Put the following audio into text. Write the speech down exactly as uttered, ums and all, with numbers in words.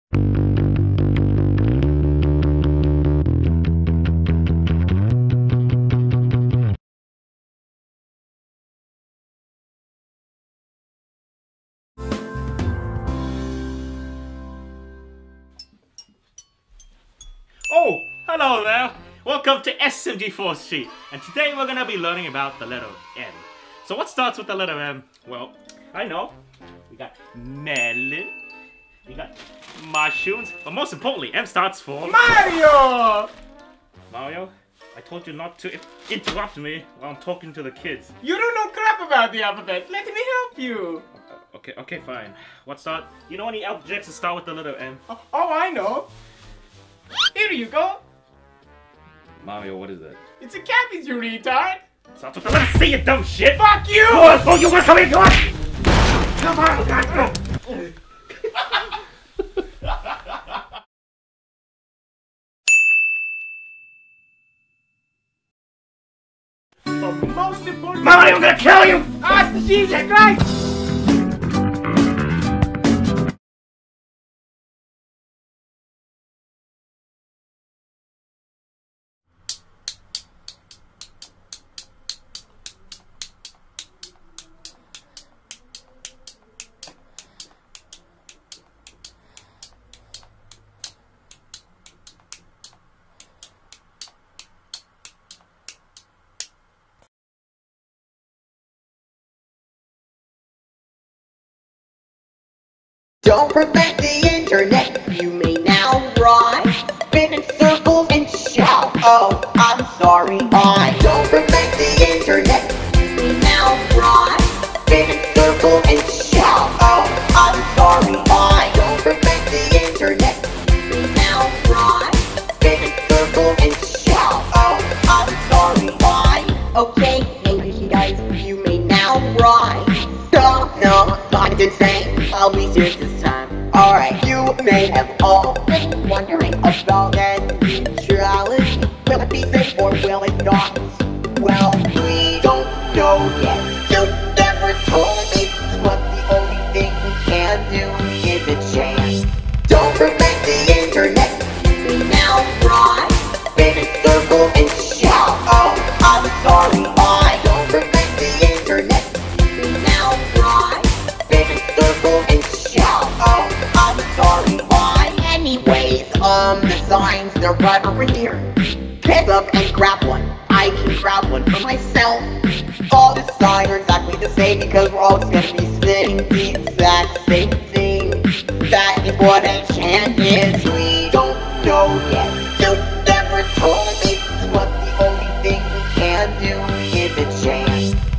Oh, hello there! Welcome to S M G four Street, and today we're gonna be learning about the letter M. So what starts with the letter M? Well, I know. We got melon, we got mushrooms, but most importantly, M starts for Mario! Mario, I told you not to interrupt me while I'm talking to the kids. You don't know crap about the alphabet. Let me help you. Uh, okay, okay, fine. What start? You know any objects that start with the letter M? Oh, oh, I know. Here you go. Mario, what is that? It's a cabbage, you retard. Starts with the letter C, you dumb shit! Fuck you! Oh, oh you wanna come in? Come on! Come on, God! The most important. Mario, I'm gonna kill you! Ah, Jesus Christ! Don't prevent the internet, you may now rise. Spin in circles and shout, oh, I'm sorry, I don't prevent the internet, you may now rise. Spin in circles and shout, oh, I'm sorry, I don't prevent the internet, you may now rise. Spin in circles and shout, oh, I'm sorry, I okay, English guys, you may now rise. No, no, I'm insane. I'll be serious this time. Alright, you may have all been wondering about that neutrality. Will it be safe or will it not? Well, we don't know yet. You never told me, but the only thing we can do is a chance. Don't prevent the internet. You may now rise. Spin in circles and shout. Oh, I'm sorry. I don't prevent the internet. You may now rise. Spin in circles and shout. Oh, I'm sorry. Why? Anyways, um, the signs, they're right over here. Pick up and grab one. I can grab one for myself. All the signs are exactly the same because we're all just gonna be saying the exact same thing. That is what a chant is. We don't know yet. You never told me, but the only thing we can do is a chant.